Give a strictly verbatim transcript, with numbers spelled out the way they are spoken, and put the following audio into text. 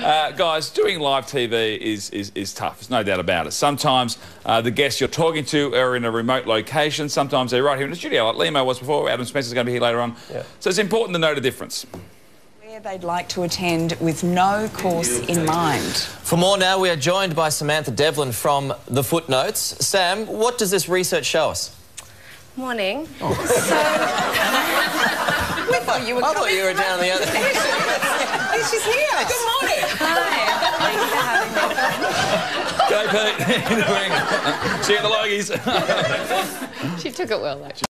Uh, guys, doing live T V is, is, is tough. There's no doubt about it. Sometimes uh, the guests you're talking to are in a remote location. Sometimes they're right here in the studio, like Limo was before. Adam Spencer's going to be here later on. Yeah. So it's important to know the difference. Where they'd like to attend with no course in mind. For more now, we are joined by Samantha Devlin from The Footnotes. Sam, what does this research show us? Morning. Oh. So... we thought you were I thought you were down the other end. She's here. Good morning. Hi. Thanks for having me. Go, Pete. In the ring. See you at the Logies. She took it well, though.